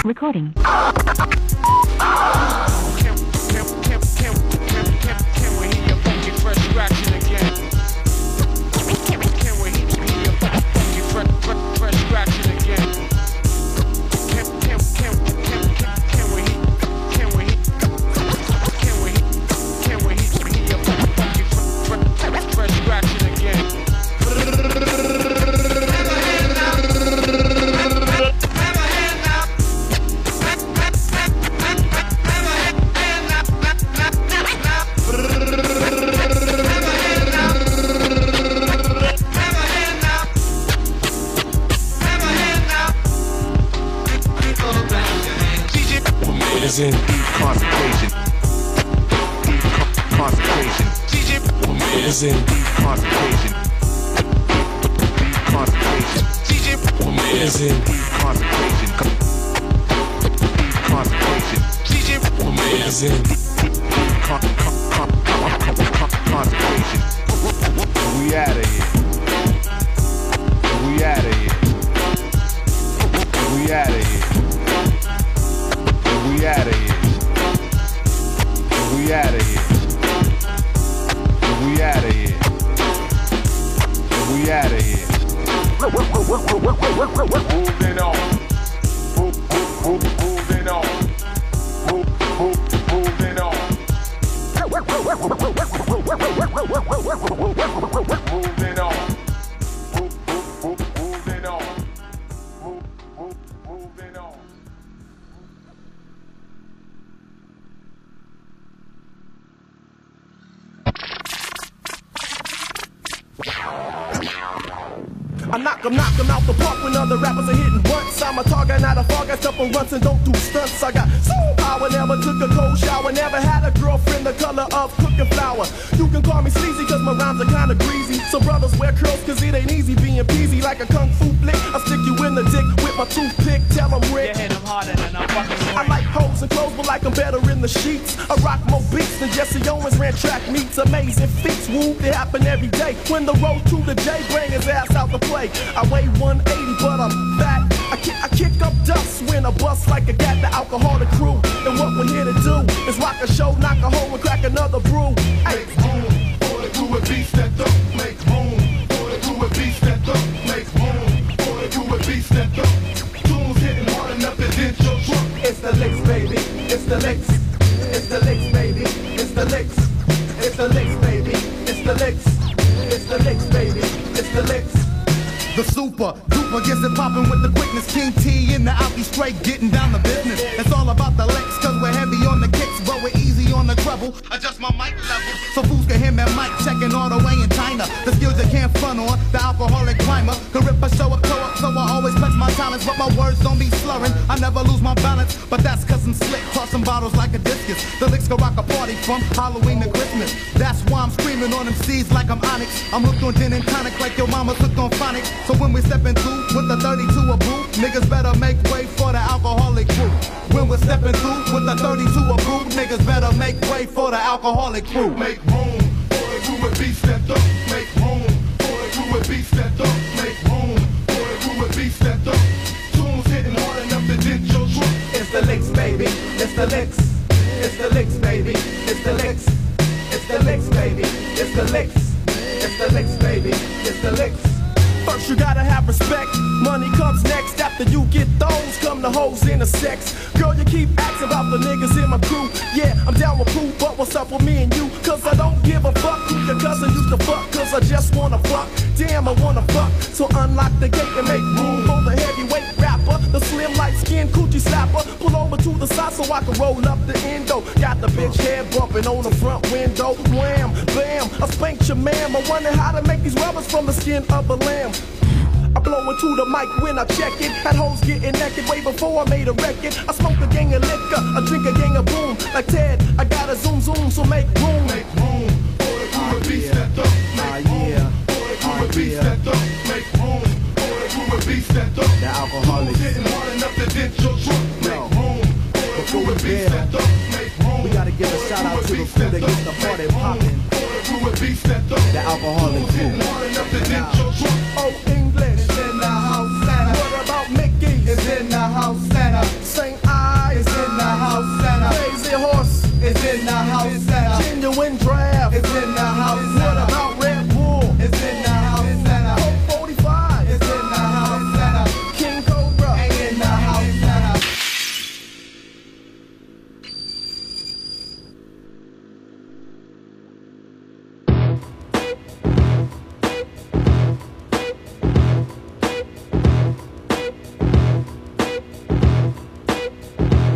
Recording. Can we hear your funky fresh scratching again? Can we hear your funky fresh scratching again? Can we hear your funky fresh scratching again? Is in deep concentration. Deep concentration. Is in deep concentration. Deep concentration. Is in deep concentration. Deep concentration. Is in deep concentration. We outta here. We outta here. We outta here. We outta here. We outta here. We outta here. We outta here. Moving on. Moving on. Moving on. Moving on. Moving on. Moving on. I knock 'em out the park when other rappers are hitting once. I'm a target, not a fog. I step on runs and don't do stunts. I got soul power, never took a cold shower. Never had a girlfriend the color of cooking flour. You can call me sleazy cause my rhymes are kinda greasy. So brothers wear curls cause it ain't easy being peasy. Like a kung fu flick, I stick you in the dick with my toothpick. Tell 'em Rick, you hit 'em harder than I'm fucking I like hoes and clothes, but like I'm better in the sheets. I rock more beats than Jesse Owens ran track meets. Amazing feats, woo, they happen every day. When the road to the J, bring his ass out to play. I weigh 180, but I'm fat. I kick up dust when I bust like a gat, the alcoholic crew. And what we're here to do is rock a show, knock a hole, and crack another brew. Hey. Make room for the crew with beats that up. Make room for the crew with beats that up. Make room for the crew with beats that up. Tunes hitting hard enough to dent your truck. It's the licks, baby. It's the licks. It's the licks, baby. It's the licks. It's the licks, baby. It's the licks. It's the licks, baby. It's the licks. The super duper gets it poppin' with the quickness. King T in the alky straight getting down the business. It's all about the licks cause we're heavy on the kicks, but we're easy on the treble. Adjust my mic level so fools can hear me mic checking all the way in China. The skills you can't front on, the alcoholic climber can rip a show up, so I always flex my talents, but my words don't be slurring. I never lose my balance, but that's cause I'm slick, tossing bottles like a discus. The licks can rock a party from Halloween to Christmas. That's why I'm screaming on them seeds like I'm Onyx. I'm hooked on gin and tonic like your mama's hooked on phonics. So when we steppin' through with the 32 a brew, niggas better make way for the alcoholic crew. When we're steppin' through with the 32 a brew, niggas better make way for the alcoholic crew. Make room for the crew with beats that up. Make room for the crew with beats that up. Make room for the crew with beats that up. Tunes hitting hard enough to dent your truck. It's the licks, baby. It's the licks. It's the licks, baby. It's the licks. It's the licks, baby. It's the licks. It's the licks, baby. It's the licks. First you gotta have respect, money comes next. After you get those, come the hoes and the sex. Girl, you keep asking about the niggas in my crew. Yeah, I'm down with crew, but what's up with me and you? Cause I don't give a fuck who your cousin used to fuck. Cause I just wanna fuck, damn I wanna fuck. So unlock the gate and make room for the heavyweight rapper. The slim light skin coochie slapper. Pull over to the side so I can roll up the endo. Got the bitch head bumping on the front window. Wham, bam, I spanked your ma'am. I wonder how to make these rubbers from the skin of a lamb. I blow into the mic when I check it. Had hoes getting naked way before I made a record. I smoke a gang of liquor, I drink a gang of boom. Like Ted, I got a zoom, so make room. Make room for the crew with beats that up. Make room for the crew with beats that up. Make room for the crew with beats that up. The alcoholics hitting hard enough to dent your truck. Make room for the crew with beats that up. Make room. We gotta give a shout out to the crew that gets the party poppin'. The alcoholic crew. Oh, English is in the house, Santa. What about Mickey? Is in the house, Santa. St.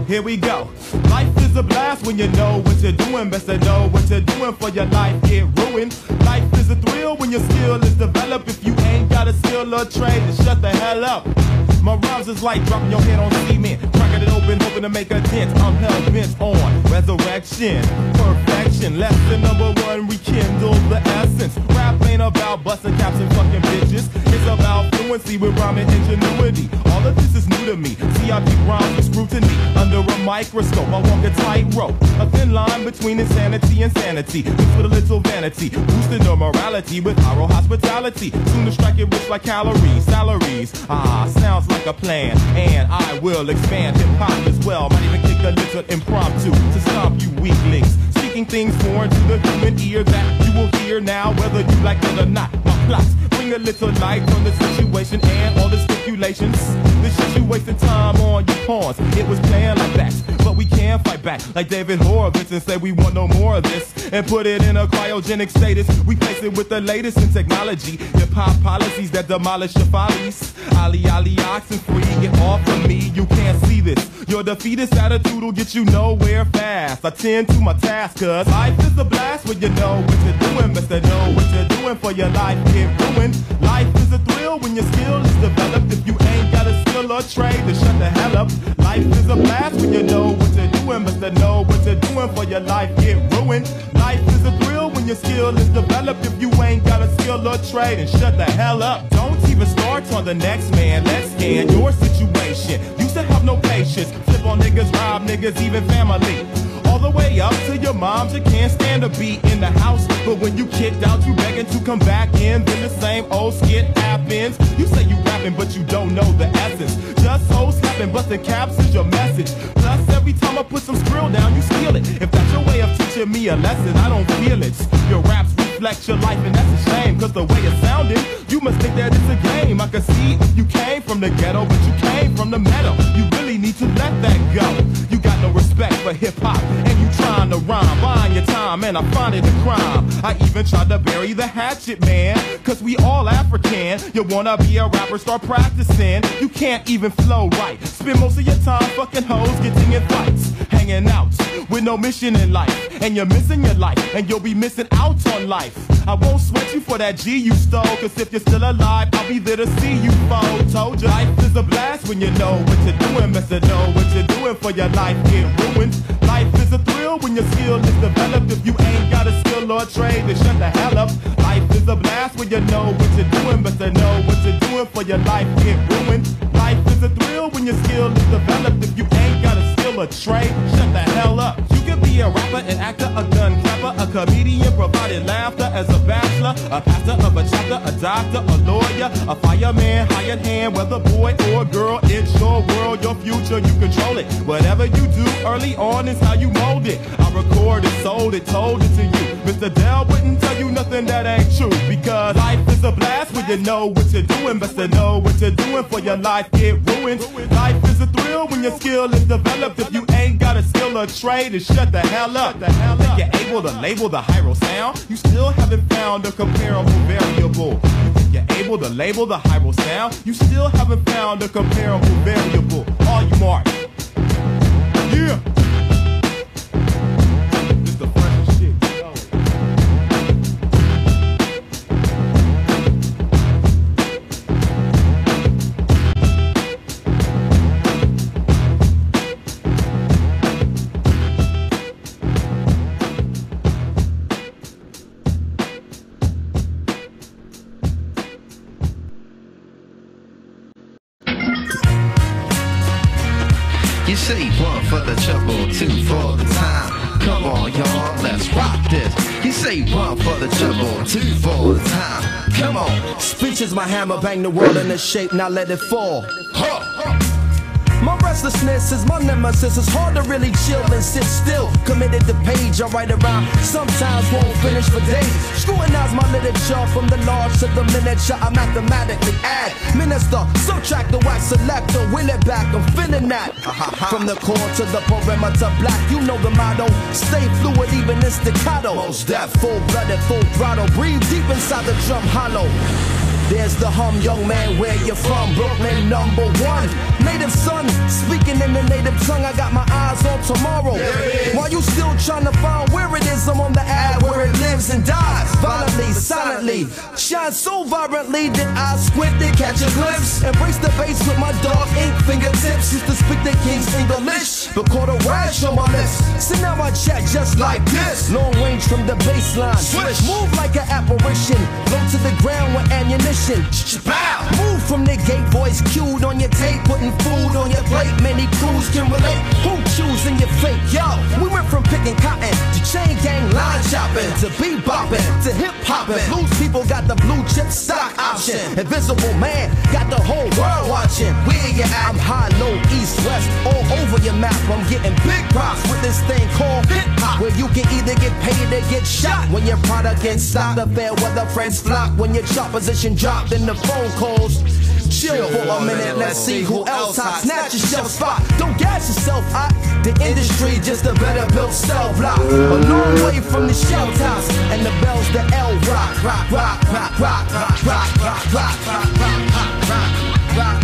Here we go. Life is a blast when you know what you're doing. Best to know what you're doing for your life get ruined. Life is a thrill when your skill is developed. If you ain't got a skill or trade, then shut the hell up. My rhymes is like dropping your head on cement, cracking it open, hoping to make a dent. I'm hell bent on resurrection, perfection. Lesson number one, rekindle the essence. Rap ain't about busting caps and fucking bitches. It's about fluency with rhyme and ingenuity. All of this is new to me. See, I keep rhymes with scrutiny under a microscope. I walk a tightrope, a thin line between insanity and sanity, mixed with a little vanity, boosting the morality with high hospitality. Soon to strike it rich like calories, salaries. Sounds like a plan, and I will expand hip-hop as well. Might even kick a little impromptu to stomp you weaklings, speaking things foreign to the human ear that you will hear now, whether you like it or not. My plots bring a little light on the situation and all the stipulations. The shit you wasting time on, you pawns. It was playing like that, but we can fight back like David Horowitz and say we want no more of this, and put it in a cryogenic status. We place it with the latest in technology, hip-hop policies that demolish your follies. Ali, oxen free, get off of me, you can't see this. Your defeatist attitude will get you nowhere fast. I tend to my task, cause life is a blast when you know what you're doing. Best to know what you're doing for your life get ruined. Life is a thrill when your skill is developed. If you ain't got a skill or trade, then shut the hell up. Life is a blast when you know what you're doing. Best to know what you're doing for your life get ruined. Life is a thrill when your skill is developed. If you ain't got a skill or trade, then shut the hell up. Don't even start on the next man. Let's scan your situation. Used to have no patience, flip on niggas, rob niggas, even family. All the way up to your moms, you can't stand to be in the house. But when you kicked out, you begging to come back in. Then the same old skit happens. You say you rapping, but you don't know the essence. Just hoes happen, but the caps is your message. Plus, every time I put some skrill down, you steal it. If that's your way of teaching me a lesson, I don't feel it. Your raps reflect your life, and that's a shame. Cause the way it sounded, you must think that it's a game. I can see you came from the ghetto, but you came from the meadow. You really need to let that go. You got no respect for hip-hop, and you trying to rhyme, buying your time, and I find it a crime. I even tried to bury the hatchet, man, cause we all African. You wanna be a rapper, start practicing. You can't even flow right. Spend most of your time fucking hoes, getting in fights, hanging out with no mission in life. And you're missing your life, and you'll be missing out on life. I won't sweat you for that G you stole, cause if you're still alive, I'll be there to see you fall. Told you, life is a blast when you know what you're doing. Best to know what you're doing for your life get ruined. Life is a thrill when your skill is developed. If you ain't got a skill or trade, then shut the hell up. Life is a blast when you know what you're doing. Best to know what you're doing for your life get ruined. Life is a thrill when your skill is developed. If you ain't got a skill or trade, shut the hell up. You can be a rapper, an actor, a gun clapper, a comedian, provided laughter as a bachelor, a pastor of a chapter, a doctor, a lawyer, a fireman, hired hand, whether boy or girl. It's your world, your future, you control it. Whatever you do early on is how you mold it. I recorded, sold it, told it to you. Mr. Dell wouldn't tell you nothing that ain't true, because life is a blast when you know what you're doing. Best to know what you're doing for your life get ruined. Life is a thrill when your skill is developed. If you ain't got a skill or trade, then shut the hell up. Think you're able to label the hyro sound? You still haven't found a comparable variable. You think you're able to label the hyro sound? You still haven't found a comparable variable. Are you marked? Yeah. It's the freshest shit. You say 1 for the trouble, 2 for the time. Come on, y'all, let's rock this. You say 1 for the trouble, 2 for the time. Come on. Speech is my hammer, bang the world into shape, now let it fall. My restlessness is my nemesis. It's hard to really chill and sit still. Committed to page, I write around. Sometimes won't finish for days. Scrutinize my literature from the large to the miniature. I mathematically add, minister, subtract the wax selector, wheel it back. I'm feeling that. From the core to the perimeter, black. You know the motto. Stay fluid, even in staccato. Most that full-blooded, full throttle. Breathe deep inside the drum hollow. There's the hum, young man, where you from? Brooklyn #1. Native son, speaking in the native tongue. I got my eyes tomorrow. While you still trying to find where it is, I'm on the ad where it lives and dies. Violently, silently, shine so vibrantly that I squint to catch a glimpse. Embrace the bass with my dark ink fingertips. Used to speak the king's English, but caught a rash on my lips. So now I chat just like this. Long range from the baseline. Switch. Move like an apparition. Low to the ground with ammunition. Bow. Move from the gate, voice cued on your tape. Putting food on your plate. Many crews can relate. Who choosing your fate? Yo, we went from picking cotton to chain gang line shopping to bebopping to hip hopping. Blues people got the blue chip stock option. Invisible man got the whole world watching. Where you at? I'm high, low, east, west, all over your map. I'm getting big props with this thing called hip hop, where you can either get paid or get shot. When your product gets stopped, the fair weather friends flock. When your chart position dropped in the phone calls. Chill for a minute, let's see who else hot. Snatch your shelf spot, don't gas yourself hot. The industry just a better built cell block. A long way from the shell tops and the bells, the L rock, rock, rock, rock, rock, rock, rock, rock, rock, rock, rock, rock, rock.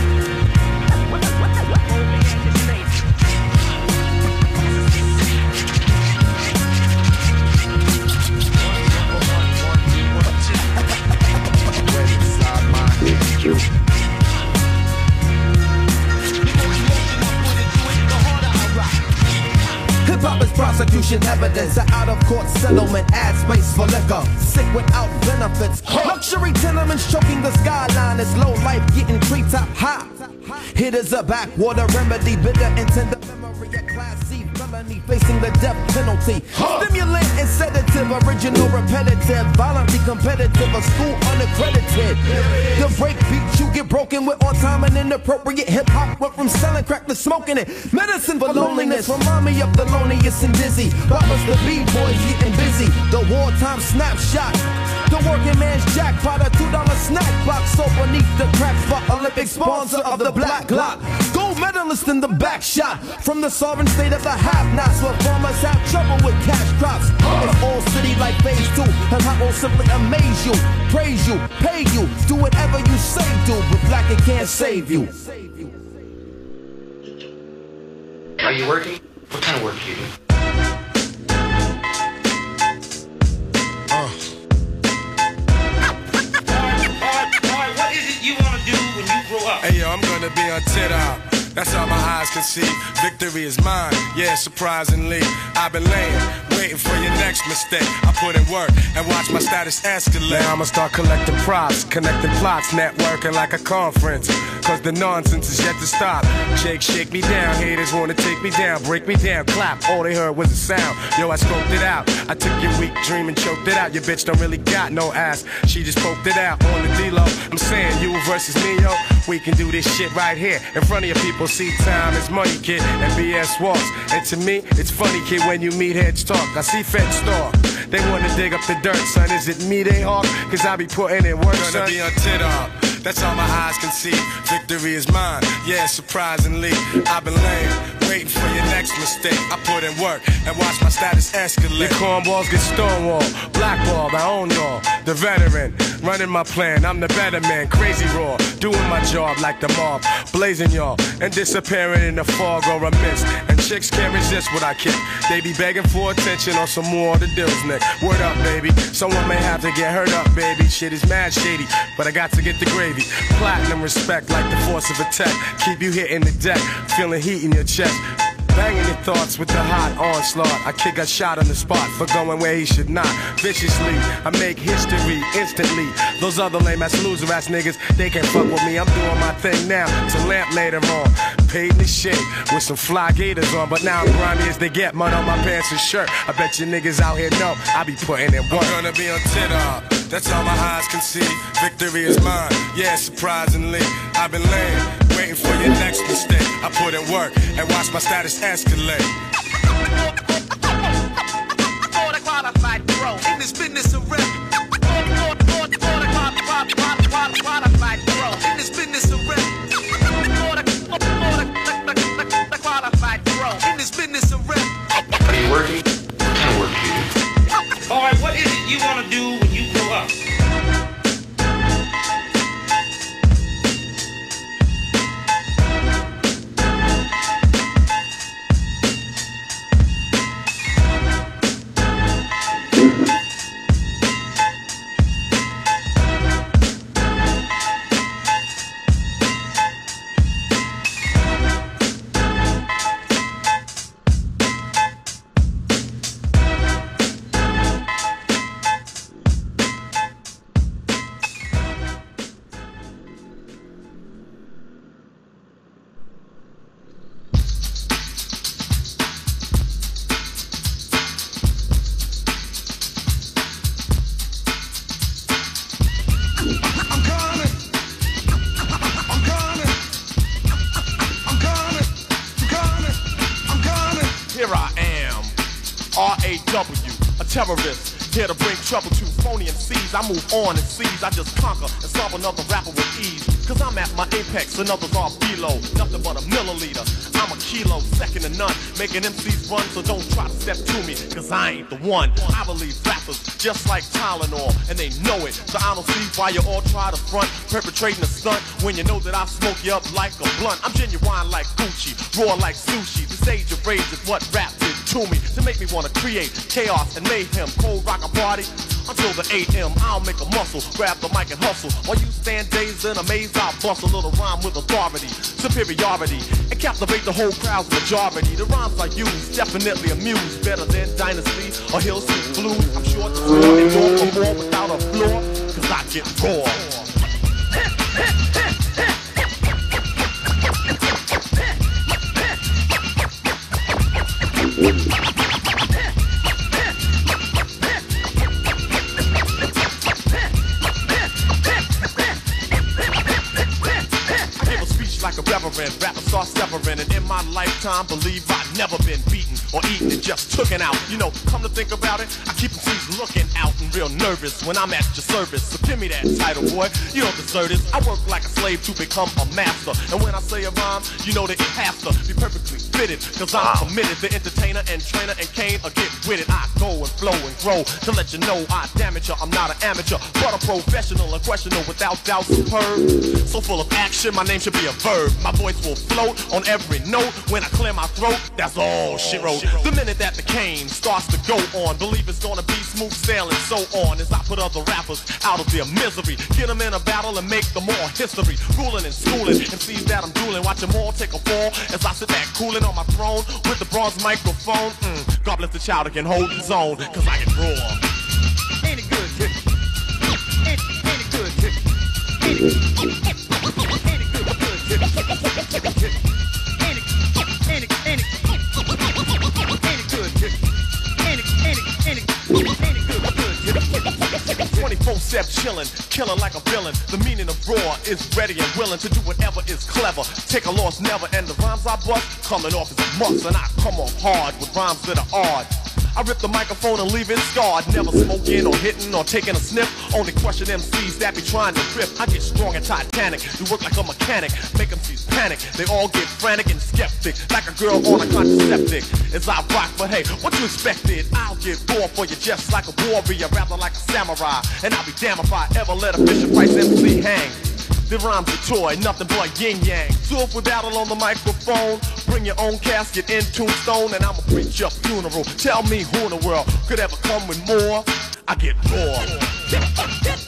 Hip-hop is prosecution evidence. An out-of-court settlement, ad space for liquor. Sick without benefits. Luxury tenements choking the skyline. It's low life getting treetop high. Hit is a backwater remedy. Bitter and tender memory. A class C felony facing the death penalty. Stimulant and sedative. Original repetitive. Violently competitive. A school unaccredited. The break beat you get broken with on time and inappropriate. Hip-hop went from selling crack to smoking it. Medicine for loneliness. Remind me of the loneliest and dizzy. Boppers the B-boys getting busy. The wartime snapshot. The working man's jackpot. A $2 snack box. So beneath the crack spot. Olympic sponsor of the Black Glock. Gold medalist in the back shot. From the sovereign state of the have-nots, where farmers have trouble with cash crops. It's all city like phase 2. And I will simply amaze you, praise you, pay you, do whatever you say do. But black it can't save you. Are you working? What kind of work do you do? Alright, what is it you want to do when you grow up? Hey yo, I'm gonna be on TikTok. That's all my eyes can see. Victory is mine, yeah, surprisingly. I've been laying, waiting for your next mistake. I put in work and watch my status escalate. Now I'ma start collecting props, connecting plots, networking like a conference. Cause the nonsense is yet to stop. Jake, shake me down, haters wanna take me down, break me down, clap. All they heard was a sound. Yo, I scoped it out. I took your weak dream and choked it out. Your bitch don't really got no ass. She just poked it out on the D-Lo. I'm saying you versus me, yo. We can do this shit right here in front of your people. See, time is money, kid, and BS walks. And to me, it's funny, kid, when you meet heads talk. I see feds stalk. They wanna dig up the dirt, son. Is it me they hawk? Cause I be putting in work, son. Gonna be on TikTok. That's all my eyes can see. Victory is mine, yeah, surprisingly. I've been laying, waiting for your next mistake. I put in work and watch my status escalate. Your cornballs get stonewalled, blackballed, I own y'all. The veteran, running my plan, I'm the better man. Crazy raw, doing my job like the mob. Blazing y'all, and disappearing in the fog or a mist. And chicks can't resist what I kick. They be begging for attention on some more of the deals, Nick. Word up, baby, someone may have to get hurt up, baby. Shit is mad shady, but I got to get the gravy. Platinum respect like the force of a tech. Keep you hitting the deck, feeling heat in your chest. Banging your thoughts with the hot onslaught. I kick a shot on the spot for going where he should not. Viciously, I make history instantly. Those other lame ass loser ass niggas, they can't fuck with me. I'm doing my thing now to lamp later on. Paid in the shit with some fly gators on. But now I'm grimy as they get, mud on my pants and shirt. I bet you niggas out here know I be putting in work. I'm gonna be on TikTok. That's all my eyes can see. Victory is mine, yeah, surprisingly. I've been laying, waiting for your next mistake. I put in work and watch my status escalate. Order qualified pro in this business of rap. Order qualified pro in this business of rap. Order qualified pro in this business of rap. Are you working? What kind of work do you do? Alright, what is it you want to do when you grow up? Here I am, R.A.W., a terrorist. Here to bring trouble to phony MCs. I move on and seize. I just conquer and solve another rapper with ease. Cause I'm at my apex and others are below. Nothing but a milliliter. I'm a kilo, second to none. Making MCs run, so don't try to step to me. Cause I ain't the one. I believe rappers just like Tylenol, and they know it. So I don't see why you all try to front, perpetrating a stunt when you know that I smoke you up like a blunt. I'm genuine like Gucci, raw like sushi. This age of rage is what rap did to me, to make me wanna create chaos and mayhem. Cold rock a party until the 8 a.m. I'll make a muscle, grab the mic and hustle. While you stand dazed and amazed, I'll bust a little rhyme with authority, superiority, and captivate the whole crowd's majority. The rhymes I use definitely amuse, better than Dynasty or Hill Street Blues. I'm sure to score and go for more without a flaw, cause I get raw. Like a reverend, rappers start severing, and in my lifetime, believe I've never been beaten or eaten and just tooken out. You know, come to think about it, I keep MCs looking out and real nervous when I'm at your service. So give me that title, boy, you don't deserve this. I work like a slave to become a master, and when I say a rhyme, you know that it has to be perfectly fitted, cause I'm committed. The entertainer and trainer and Kane will get with it. I go and flow and grow to let you know I damage you. I'm not an amateur, but a professional, unquestionable, without doubt, superb. So full of action, my name should be a verb. My voice will float on every note when I clear my throat. That's all shit wrote. The minute that the cane starts to go on, believe it's gonna be smooth sailing, so on. As I put other rappers out of their misery, get them in a battle and make them all history. Ruling and schooling, and see that I'm dueling. Watch them all take a fall as I sit back cooling on my throne with the bronze microphone. God bless the child that can hold his own, cause I can roar. Ain't it good, kid? Ain't it good, kid? Ain't it good, kid? Chillin', killing like a villain. The meaning of raw is ready and willing to do whatever is clever. Take a loss never, and the rhymes I bust coming off as a must, and I come off hard with rhymes that are odd. I rip the microphone and leave it scarred. Never smoking or hitting or taking a sniff. Only question MCs that be trying to rip. I get strong and titanic. You work like a mechanic. Make MCs panic. They all get frantic and skeptic. Like a girl on a contraceptic. As I rock, but hey, what you expected? I'll get raw for you just like a warrior. Rather like a samurai. And I'll be damned if I ever let a Fisher Price MC hang. The rhyme's a toy, nothing but yin-yang. So if we battle on the microphone, bring your own casket in tombstone, and I'ma preach your funeral. Tell me who in the world could ever come with more? I get more.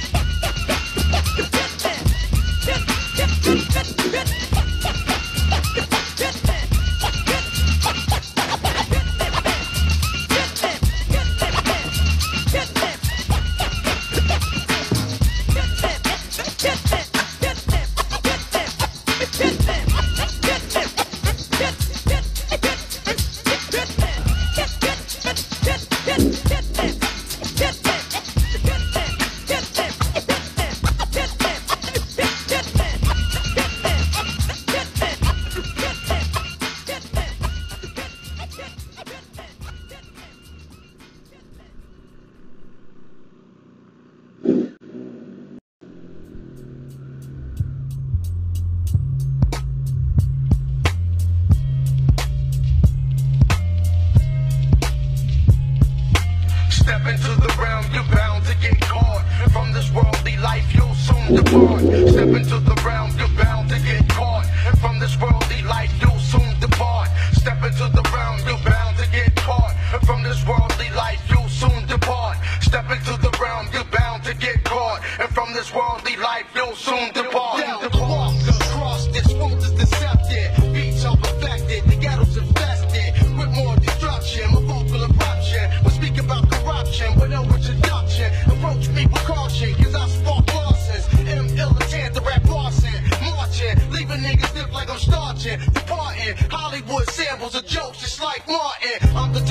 Step into the realm, you're bound to get caught. From this worldly life, you'll soon depart. Step into the realm, you're bound to get caught. From this worldly life, you'll soon depart. Step into the realm, you're bound to get caught. From this worldly life, you'll soon depart. Step into the realm, you're bound to get caught. And from this worldly life, you'll soon depart. Walk across this road is deceptive. Beats are perfected, the ghetto's infested with more destruction, my vocal eruption. We speak about corruption, but no introduction. Approach me with caution, cause I spark losses. M-Militant, the rap Larson, marching, leaving niggas stiff like I'm starching. Departing, Hollywood samples of jokes just like Martin. I'm the